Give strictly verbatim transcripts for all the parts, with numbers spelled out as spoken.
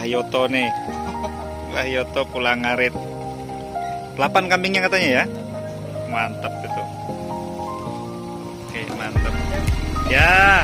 Mbah Yoto nih. Mbah Yoto pulang ngarit. delapan kambingnya katanya ya. Mantap itu. Oke, mantap. Ya.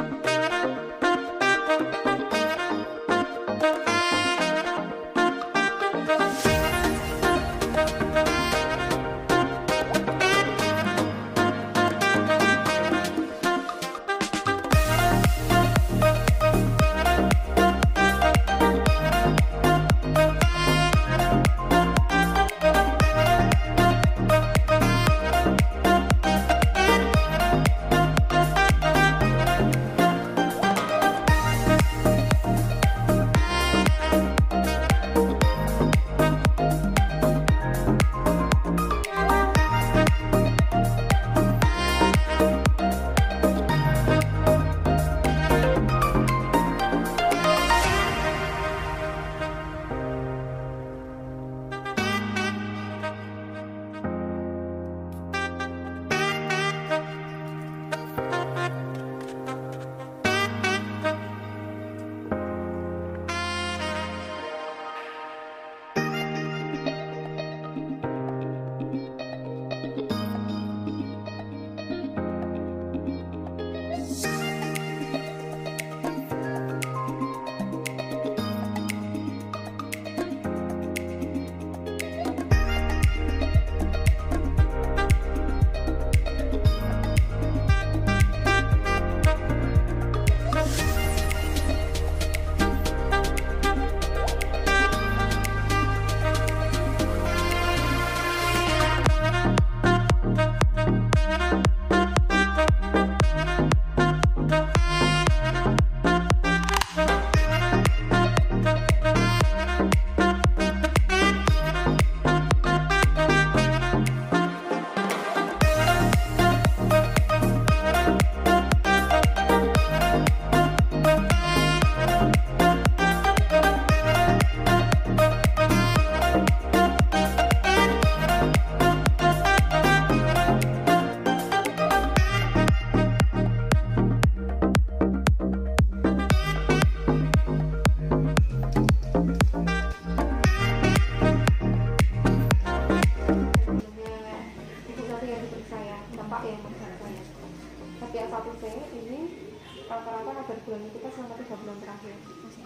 bulan kita selama tiga bulan terakhir.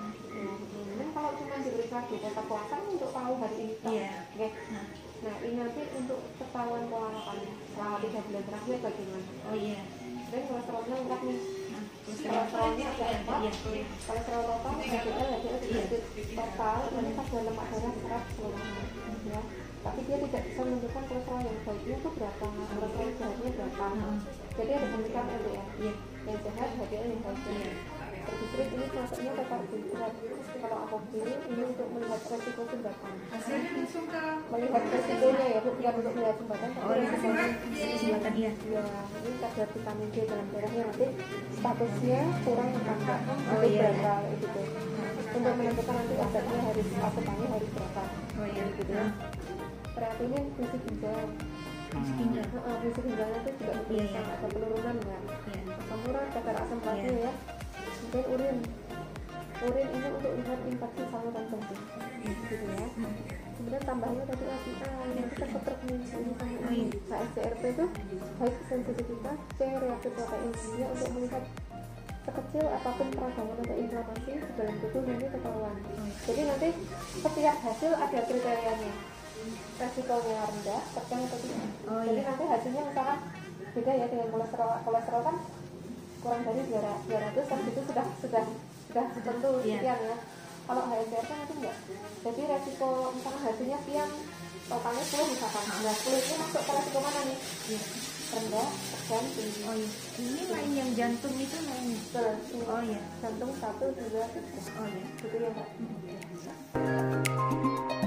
Nah, kalau cuma diperiksa di data puasa untuk tahu hari ini. Iya. Oke. Nah, nah ini nanti untuk ketahuan pola makannya selama tiga bulan terakhir bagaimana? Oh iya. Dan kolesterolnya lengkap nih. Kolesterolnya ada empat. Kolesterol total, H D L, H D L tidak total. Ini kadar lemak darah serat seluruhnya. Ya. Tapi dia tidak bisa menentukan kolesterol yang baiknya itu berapa, kolesterol jahatnya berapa. Jadi ada pemeriksaan L D L. Iya. Yang sehat, H D L yang baiknya. Justru ini masuknya tetap berat. Kalau aku pilih ini untuk melihat resiko sumbatan. Melihat resikonya ya, bukan untuk melihat sumbatan. Oh iya, sumbatan ya. Ya, ini kadar vitamin D dalam darahnya nanti statusnya kurang menambah. Oh iya. Berapa gitu. Untuk menentukan nanti obatnya harus asupannya harus berapa. Oh iya gitu ya. Kreatinin fungsi ginjal. Fungsi ginjal. Heeh, fungsi ginjalnya itu juga bisa ada penurunan kan. Asam urat, kadar asam lambung ya. Dan urin, urin ini untuk lihat infeksi saluran kemih, gitu ya. Kemudian tambahnya tadi lagi A, nanti kesetruk nih, ini sama ini. H S C R P itu high sensitivitas, C reaksi protein dia untuk melihat sekecil apapun peradangan atau inflamasi di dalam tubuh nanti ketahuan. Jadi nanti setiap hasil ada kriterianya, resikonya rendah, sedang atau tidak. Oh, jadi iya. Nanti hasilnya misalkan beda ya dengan kolesterol, kolesterol kan kurang dari dua ratus kan itu sudah sudah sudah tentu sekian ya. Kalau H S C R kan itu enggak. Jadi resiko misalnya hasilnya sekian, totalnya sepuluh misalkan. Nah, sepuluh ini masuk ke resiko mana nih? Iya. Rendah, sedang, tinggi. Oh iya. Ini lain yang jantung itu lain. Betul. Oh iya. Jantung satu, dua, tiga. Oh iya. Gitu ya, Mbak.